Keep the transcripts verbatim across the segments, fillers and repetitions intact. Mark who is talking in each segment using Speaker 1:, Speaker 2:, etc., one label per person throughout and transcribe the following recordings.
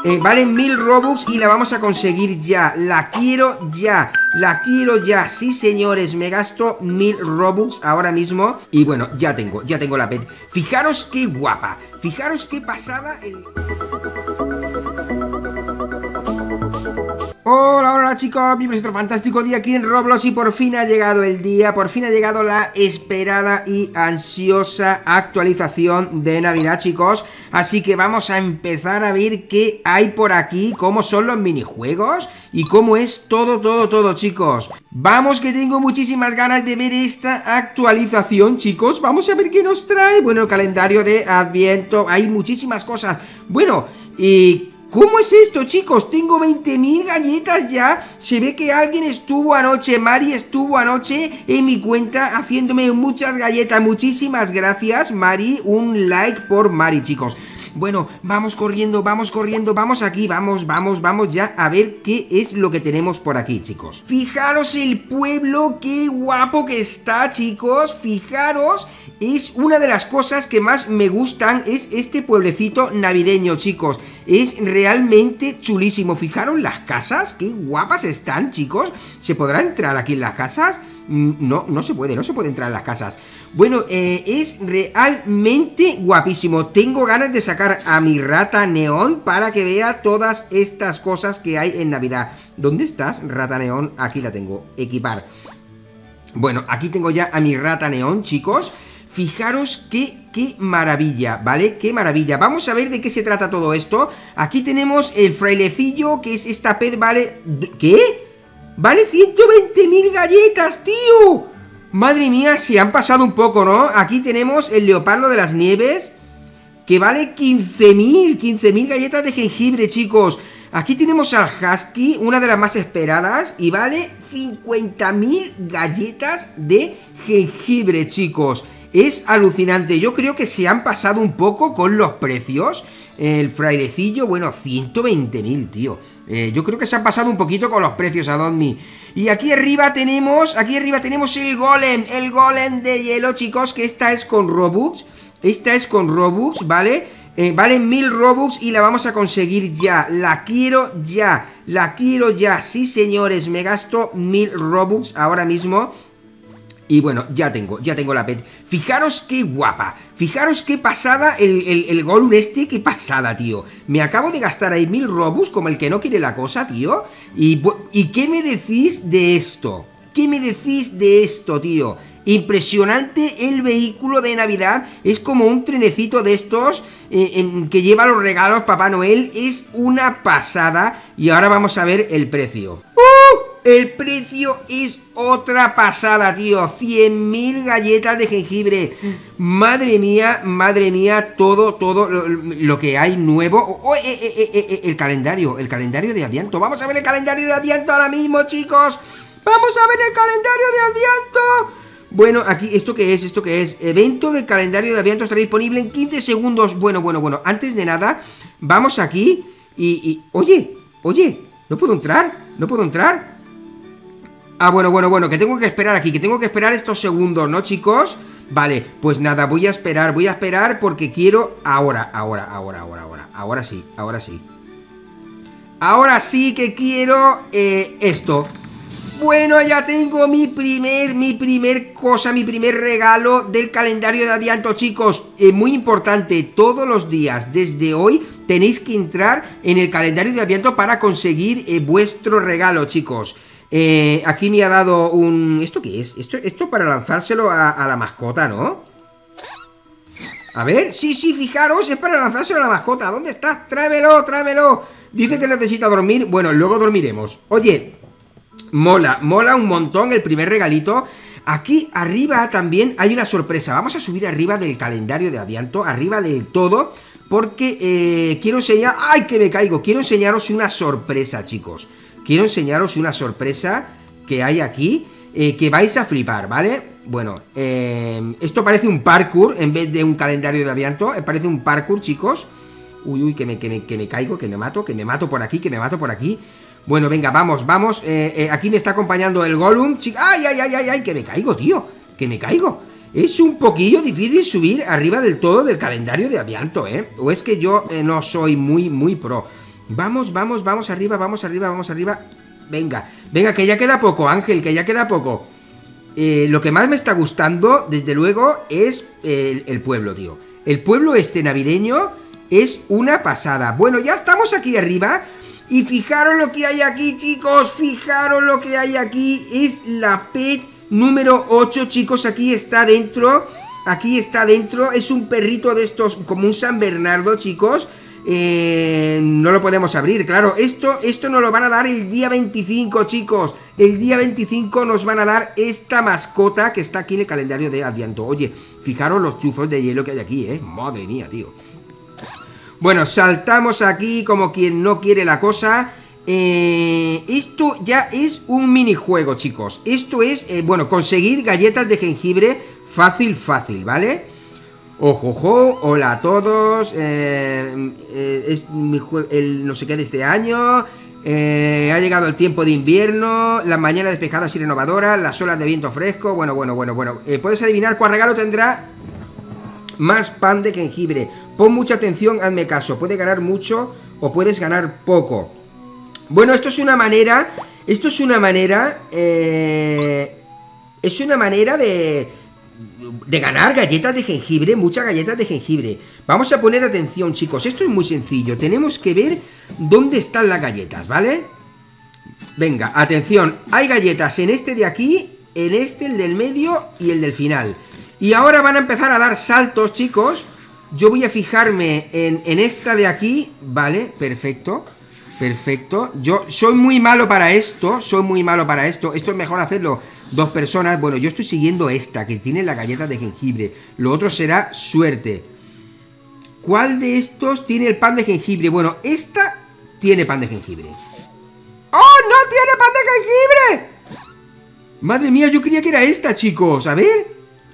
Speaker 1: eh, vale mil Robux y la vamos a conseguir ya. La quiero ya, la quiero ya. Sí, señores, me gasto mil Robux ahora mismo. Y bueno, ya tengo, ya tengo la pet. Fijaros qué guapa, fijaros qué pasada el... Hola, hola chicos, bienvenidos a otro fantástico día aquí en Roblox. Y por fin ha llegado el día, por fin ha llegado la esperada y ansiosa actualización de Navidad, chicos. Así que vamos a empezar a ver qué hay por aquí, cómo son los minijuegos y cómo es todo, todo, todo, chicos. Vamos, que tengo muchísimas ganas de ver esta actualización, chicos. Vamos a ver qué nos trae. Bueno, el calendario de Adviento, hay muchísimas cosas. Bueno, y... ¿cómo es esto, chicos? Tengo veinte mil galletas ya. Se ve que alguien estuvo anoche, Mari estuvo anoche en mi cuenta haciéndome muchas galletas. Muchísimas gracias, Mari. Un like por Mari, chicos. Bueno, vamos corriendo, vamos corriendo, vamos aquí, vamos, vamos, vamos ya a ver qué es lo que tenemos por aquí, chicos. Fijaros el pueblo, qué guapo que está, chicos. Fijaros, es una de las cosas que más me gustan, es este pueblecito navideño, chicos. Es realmente chulísimo. Fijaros las casas, qué guapas están, chicos. ¿Se podrá entrar aquí en las casas? No, no se puede, no se puede entrar en las casas. Bueno, eh, es realmente guapísimo. Tengo ganas de sacar a mi rata neón para que vea todas estas cosas que hay en Navidad. ¿Dónde estás, rata neón? Aquí la tengo, equipar. Bueno, aquí tengo ya a mi rata neón, chicos. Fijaros qué, qué maravilla, ¿vale? Qué maravilla. Vamos a ver de qué se trata todo esto. Aquí tenemos el frailecillo, que es esta pet, ¿vale? ¿Qué? Vale ciento veinte mil galletas, tío. Madre mía, se han pasado un poco, ¿no? Aquí tenemos el leopardo de las nieves, que vale quince mil, quince mil galletas de jengibre, chicos. Aquí tenemos al husky, una de las más esperadas, y vale cincuenta mil galletas de jengibre, chicos. Es alucinante, yo creo que se han pasado un poco con los precios. El frailecillo, bueno, ciento veinte mil, tío. eh, Yo creo que se han pasado un poquito con los precios, Adonmi. Y aquí arriba tenemos, aquí arriba tenemos el golem, el golem de hielo, chicos, que esta es con Robux. Esta es con Robux, ¿vale? Eh, vale mil Robux y la vamos a conseguir ya. La quiero ya, la quiero ya. Sí, señores, me gasto mil Robux ahora mismo. Y bueno, ya tengo, ya tengo la pet. Fijaros qué guapa, fijaros qué pasada el, el, el Golem este, qué pasada, tío. Me acabo de gastar ahí mil Robux como el que no quiere la cosa, tío. Y, ¿y qué me decís de esto? ¿Qué me decís de esto, tío? Impresionante el vehículo de Navidad. Es como un trenecito de estos eh, en, que lleva los regalos Papá Noel. Es una pasada. Y ahora vamos a ver el precio. ¡Uh! El precio es otra pasada, tío. cien mil galletas de jengibre. Madre mía, madre mía. Todo, todo lo, lo que hay nuevo. Oh, eh, eh, eh, eh, el calendario, el calendario de Adviento. Vamos a ver el calendario de Adviento ahora mismo, chicos. Vamos a ver el calendario de Adviento. Bueno, aquí, ¿esto qué es? ¿Esto qué es? Evento del calendario de Adviento estará disponible en quince segundos. Bueno, bueno, bueno. Antes de nada, vamos aquí y... y oye, oye, ¿no puedo entrar? ¿No puedo entrar? Ah, bueno, bueno, bueno, que tengo que esperar aquí, que tengo que esperar estos segundos, ¿no, chicos? Vale, pues nada, voy a esperar, voy a esperar porque quiero... Ahora, ahora, ahora, ahora, ahora, ahora sí, ahora sí. Ahora sí que quiero eh, esto. Bueno, ya tengo mi primer, mi primer cosa, mi primer regalo del calendario de Adviento, chicos. Eh, muy importante, todos los días, desde hoy, tenéis que entrar en el calendario de Adviento para conseguir eh, vuestro regalo, chicos. Eh, aquí me ha dado un... ¿Esto qué es? Esto, esto para lanzárselo a, a la mascota, ¿no? A ver, sí, sí, fijaros, es para lanzárselo a la mascota. ¿Dónde estás? Tráemelo, tráemelo. Dice que necesita dormir. Bueno, luego dormiremos. Oye, mola, mola un montón el primer regalito. Aquí arriba también hay una sorpresa. Vamos a subir arriba del calendario de Adviento, arriba del todo, porque eh, quiero enseñar... ¡Ay, que me caigo! Quiero enseñaros una sorpresa, chicos. Quiero enseñaros una sorpresa que hay aquí, eh, que vais a flipar, ¿vale? Bueno, eh, esto parece un parkour en vez de un calendario de Adviento. eh, Parece un parkour, chicos. Uy, uy, que me, que, me, que me caigo, que me mato, que me mato por aquí, que me mato por aquí. Bueno, venga, vamos, vamos. eh, eh, Aquí me está acompañando el Gollum. ¡Ay, ay, ay, ay, ay! Que me caigo, tío, que me caigo. Es un poquillo difícil subir arriba del todo del calendario de Adviento, ¿eh? O es que yo eh, no soy muy, muy pro. Vamos, vamos, vamos arriba, vamos arriba, vamos arriba. Venga, venga, que ya queda poco, Ángel, que ya queda poco. Eh, lo que más me está gustando, desde luego, es el, el pueblo, tío. El pueblo este navideño es una pasada. Bueno, ya estamos aquí arriba. Y fijaros lo que hay aquí, chicos. Fijaros lo que hay aquí. Es la pet número ocho, chicos. Aquí está dentro. Aquí está dentro. Es un perrito de estos, como un San Bernardo, chicos. Eh, no lo podemos abrir, claro. Esto, esto nos lo van a dar el día veinticinco, chicos. El día veinticinco nos van a dar esta mascota que está aquí en el calendario de Adviento. Oye, fijaros los chuzos de hielo que hay aquí, eh. Madre mía, tío. Bueno, saltamos aquí como quien no quiere la cosa. Eh, esto ya es un minijuego, chicos. Esto es, eh, bueno, conseguir galletas de jengibre fácil, fácil, ¿vale? Ojo, ojo, hola a todos. eh, eh, Es mi juego, el no sé qué de este año. eh, Ha llegado el tiempo de invierno. Las mañanas despejadas y renovadoras. Las olas de viento fresco. Bueno, bueno, bueno, bueno eh, ¿Puedes adivinar cuál regalo tendrá más pan de jengibre? Pon mucha atención, hazme caso. Puedes ganar mucho o puedes ganar poco. Bueno, esto es una manera. Esto es una manera eh, Es una manera de De ganar galletas de jengibre. Muchas galletas de jengibre. Vamos a poner atención, chicos. Esto es muy sencillo. Tenemos que ver dónde están las galletas, ¿vale? Venga, atención. Hay galletas en este de aquí, en este, el del medio y el del final. Y ahora van a empezar a dar saltos, chicos. Yo voy a fijarme en, en esta de aquí. Vale, perfecto. Perfecto. Yo soy muy malo para esto. Soy muy malo para esto. Esto es mejor hacerlo dos personas. Bueno, yo estoy siguiendo esta, que tiene la galleta de jengibre. Lo otro será suerte. ¿Cuál de estos tiene el pan de jengibre? Bueno, esta tiene pan de jengibre. ¡Oh, no tiene pan de jengibre! Madre mía, yo creía que era esta, chicos. A ver.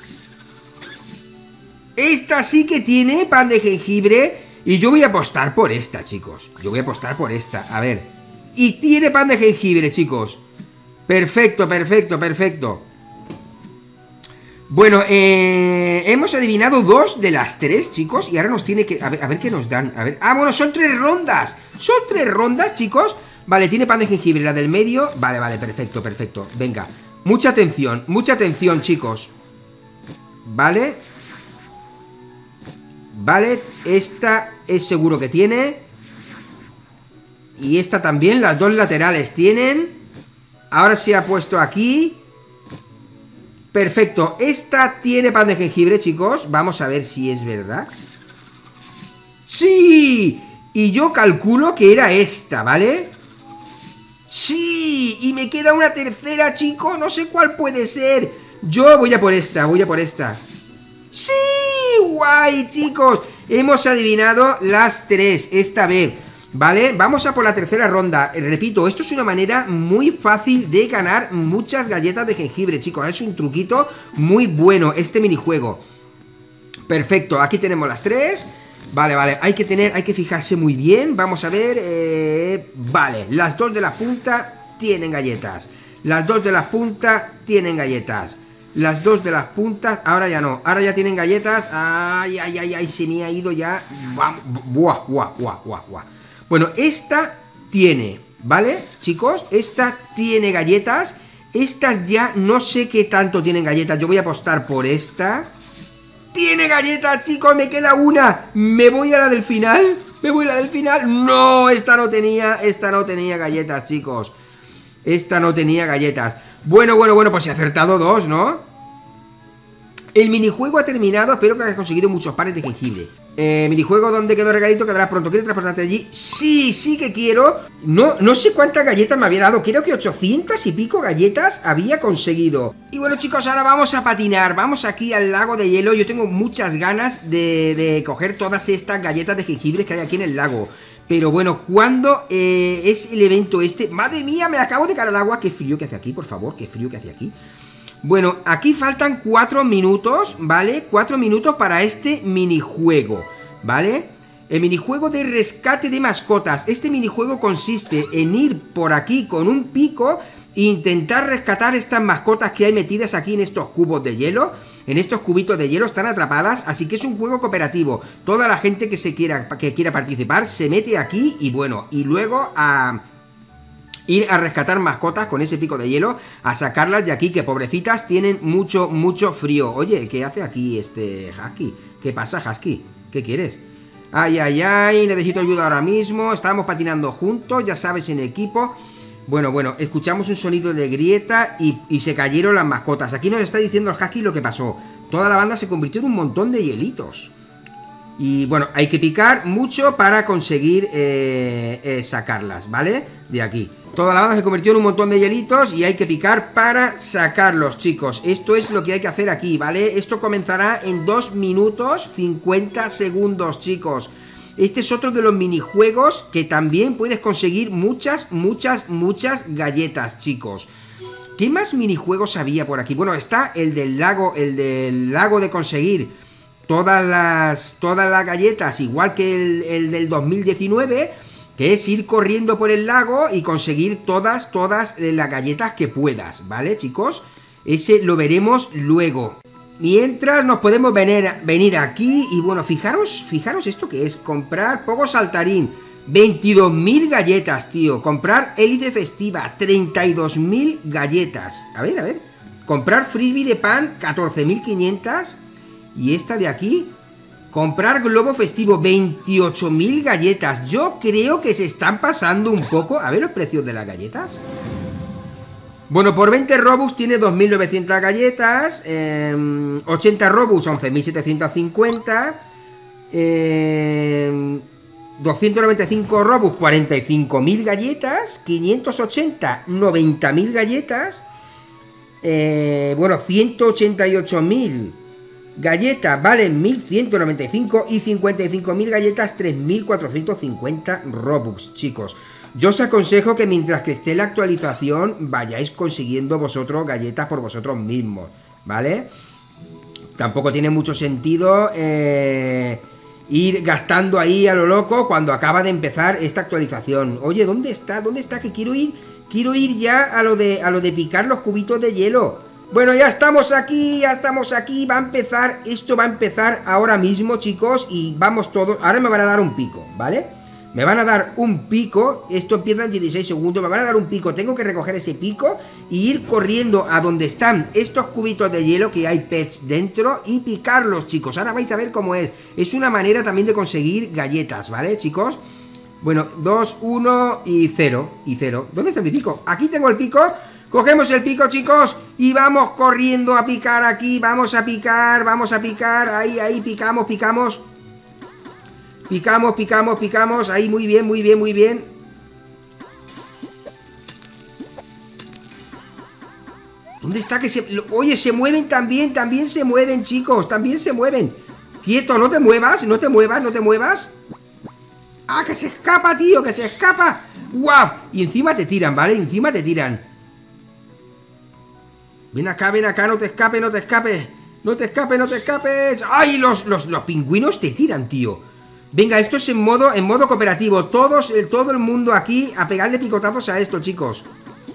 Speaker 1: Esta sí que tiene pan de jengibre. Y yo voy a apostar por esta, chicos. Yo voy a apostar por esta, a ver. Y tiene pan de jengibre, chicos. Perfecto, perfecto, perfecto. Bueno, eh, hemos adivinado dos de las tres, chicos. Y ahora nos tiene que... A ver, a ver qué nos dan. A ver. Ah, bueno, son tres rondas. Son tres rondas, chicos. Vale, tiene pan de jengibre, la del medio. Vale, vale, perfecto, perfecto. Venga, mucha atención, mucha atención, chicos. Vale. Vale, esta es seguro que tiene. Y esta también, las dos laterales tienen. Ahora se ha puesto aquí. Perfecto, esta tiene pan de jengibre, chicos. Vamos a ver si es verdad. ¡Sí! Y yo calculo que era esta, ¿vale? ¡Sí! Y me queda una tercera, chicos. No sé cuál puede ser. Yo voy a por esta, voy a por esta. ¡Sí! ¡Guay, chicos! Hemos adivinado las tres esta vez, ¿vale? Vamos a por la tercera ronda. Repito, esto es una manera muy fácil de ganar muchas galletas de jengibre, chicos. Es un truquito muy bueno este minijuego. Perfecto, aquí tenemos las tres. Vale, vale, hay que tener, hay que fijarse muy bien. Vamos a ver, eh, vale, las dos de la punta tienen galletas. Las dos de la punta tienen galletas. Las dos de las puntas, ahora ya no. Ahora ya tienen galletas. Ay, ay, ay, ay, se me ha ido ya. Buah, buah, buah, buah, buah. Bueno, esta tiene, ¿vale, chicos? Esta tiene galletas. Estas ya no sé qué tanto tienen galletas. Yo voy a apostar por esta. ¡Tiene galletas, chicos! Me queda una. ¿Me voy a la del final? ¿Me voy a la del final? No, esta no tenía, esta no tenía galletas, chicos. Esta no tenía galletas. Bueno, bueno, bueno, pues he acertado dos, ¿no? El minijuego ha terminado. Espero que hayas conseguido muchos panes de jengibre. eh, Minijuego donde quedó regalito. Quedarás pronto. ¿Quieres transportarte allí? Sí, sí que quiero. No, no sé cuántas galletas me había dado. Creo que ochocientas y pico galletas había conseguido. Y bueno, chicos, ahora vamos a patinar. Vamos aquí al lago de hielo. Yo tengo muchas ganas de, de coger todas estas galletas de jengibre que hay aquí en el lago. Pero bueno, ¿cuándo eh, es el evento este? ¡Madre mía! Me acabo de caer al agua. ¡Qué frío que hace aquí, por favor! ¡Qué frío que hace aquí! Bueno, aquí faltan cuatro minutos, ¿vale? Cuatro minutos para este minijuego, ¿vale? El minijuego de rescate de mascotas. Este minijuego consiste en ir por aquí con un pico intentar rescatar estas mascotas que hay metidas aquí en estos cubos de hielo. En estos cubitos de hielo están atrapadas, así que es un juego cooperativo. Toda la gente que se quiera, que quiera participar se mete aquí y bueno, y luego a ir a rescatar mascotas con ese pico de hielo, a sacarlas de aquí, que pobrecitas tienen mucho, mucho frío. Oye, ¿qué hace aquí este Husky? ¿Qué pasa, Husky? ¿Qué quieres? Ay, ay, ay, necesito ayuda ahora mismo. Estábamos patinando juntos, ya sabes, en equipo. Bueno, bueno, escuchamos un sonido de grieta y, y se cayeron las mascotas. Aquí nos está diciendo el Husky lo que pasó. Toda la banda se convirtió en un montón de hielitos. Y bueno, hay que picar mucho para conseguir eh, eh, sacarlas, ¿vale? De aquí. Toda la banda se convirtió en un montón de hielitos y hay que picar para sacarlos, chicos. Esto es lo que hay que hacer aquí, ¿vale? Esto comenzará en dos minutos cincuenta segundos, chicos. Este es otro de los minijuegos que también puedes conseguir muchas, muchas, muchas galletas, chicos. ¿Qué más minijuegos había por aquí? Bueno, está el del lago, el del lago de conseguir todas las, todas las galletas, igual que el, el del dos mil diecinueve, que es ir corriendo por el lago y conseguir todas, todas las galletas que puedas, ¿vale, chicos? Ese lo veremos luego. Mientras nos podemos venir, venir aquí y bueno, fijaros, fijaros esto que es, comprar Pogo Saltarín, veintidós mil galletas, tío. Comprar Hélice Festiva, treinta y dos mil galletas. A ver, a ver. Comprar Frisbee de pan, catorce mil quinientas. Y esta de aquí, comprar Globo Festivo, veintiocho mil galletas. Yo creo que se están pasando un poco. A ver los precios de las galletas. Bueno, por veinte Robux tiene dos mil novecientas galletas, eh, ochenta Robux, once mil setecientos cincuenta, eh, doscientos noventa y cinco Robux, cuarenta y cinco mil galletas, quinientos ochenta, noventa mil galletas, eh, bueno, ciento ochenta y ocho mil galletas valen mil ciento noventa y cinco y cincuenta y cinco mil galletas, tres mil cuatrocientos cincuenta Robux, chicos. Yo os aconsejo que mientras que esté la actualización vayáis consiguiendo vosotros galletas por vosotros mismos, ¿vale? Tampoco tiene mucho sentido eh, ir gastando ahí a lo loco cuando acaba de empezar esta actualización. Oye, ¿dónde está? ¿Dónde está? Que quiero ir, quiero ir ya a lo de, a lo de picar los cubitos de hielo. Bueno, ya estamos aquí, ya estamos aquí, va a empezar, esto va a empezar ahora mismo, chicos, y vamos todos, ahora me van a dar un pico, ¿vale? Me van a dar un pico, esto empieza en dieciséis segundos, me van a dar un pico, tengo que recoger ese pico y ir corriendo a donde están estos cubitos de hielo que hay pets dentro y picarlos, chicos. Ahora vais a ver cómo es, es una manera también de conseguir galletas, ¿vale, chicos? Bueno, dos, uno y cero, y cero. ¿Dónde está mi pico? Aquí tengo el pico, cogemos el pico, chicos, y vamos corriendo a picar aquí, vamos a picar, vamos a picar, ahí, ahí, picamos, picamos. Picamos, picamos, picamos. Ahí, muy bien, muy bien, muy bien. ¿Dónde está que se...? Oye, se mueven también, también se mueven, chicos. También se mueven. Quieto, no te muevas, no te muevas, no te muevas. ¡Ah, que se escapa, tío! ¡Que se escapa! ¡Guau! Y encima te tiran, ¿vale? Encima te tiran. Ven acá, ven acá, no te escapes, no te escapes. No te escapes, no te escapes. ¡Ay, los, los, los pingüinos te tiran, tío! Venga, esto es en modo, en modo cooperativo. Todos, el, todo el mundo aquí a pegarle picotazos a esto, chicos.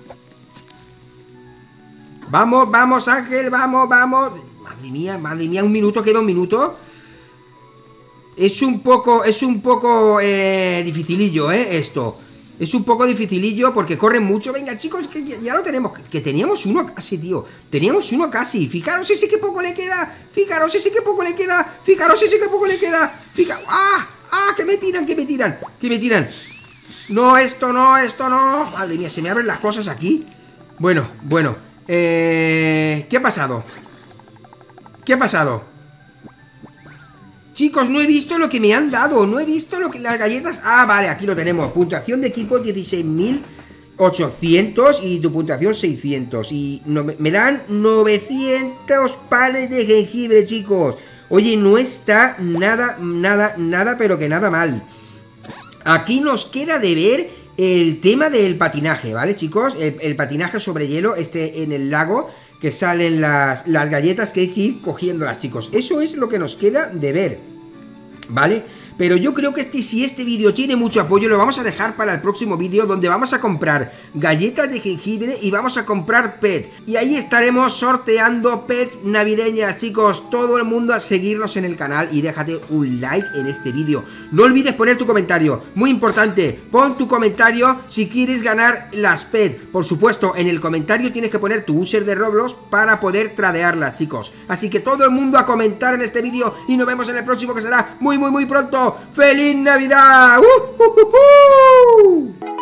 Speaker 1: Vamos, vamos, Ángel, vamos, vamos. Madre mía, madre mía, un minuto, queda un minuto. Es un poco, es un poco eh, dificilillo, eh, esto. Es un poco dificilillo porque corren mucho. Venga, chicos, que ya, ya lo tenemos. Que teníamos uno casi, tío. Teníamos uno casi. Fijaros ese que poco le queda. Fijaros ese que poco le queda. Fijaros ese que poco le queda. Fijaros. ¡Ah! ¡Ah! Que me tiran, que me tiran. Que me tiran. No, esto no, esto no. Madre mía, se me abren las cosas aquí. Bueno, bueno. Eh... ¿Qué ha pasado? ¿Qué ha pasado? Chicos, no he visto lo que me han dado. No he visto lo que las galletas... Ah, vale, aquí lo tenemos. Puntuación de equipo dieciséis mil ochocientos y tu puntuación seiscientos. Y no, me dan novecientos pales de jengibre, chicos. Oye, no está nada, nada, nada, pero que nada mal. Aquí nos queda de ver el tema del patinaje, ¿vale, chicos? El, el patinaje sobre hielo, este en el lago, que salen las, las galletas que hay que ir cogiéndolas, chicos. Eso es lo que nos queda de ver, ¿vale? pero yo creo que este, si este vídeo tiene mucho apoyo, lo vamos a dejar para el próximo vídeo, donde vamos a comprar galletas de jengibre y vamos a comprar pet, y ahí estaremos sorteando pets navideñas, chicos. Todo el mundo a seguirnos en el canal y déjate un like en este vídeo. No olvides poner tu comentario, muy importante, pon tu comentario si quieres ganar las pet. Por supuesto, en el comentario tienes que poner tu user de Roblox para poder tradearlas, chicos. Así que todo el mundo a comentar en este vídeo y nos vemos en el próximo, que será muy muy muy pronto. ¡Feliz Navidad! ¡Uh, uh, uh, uh!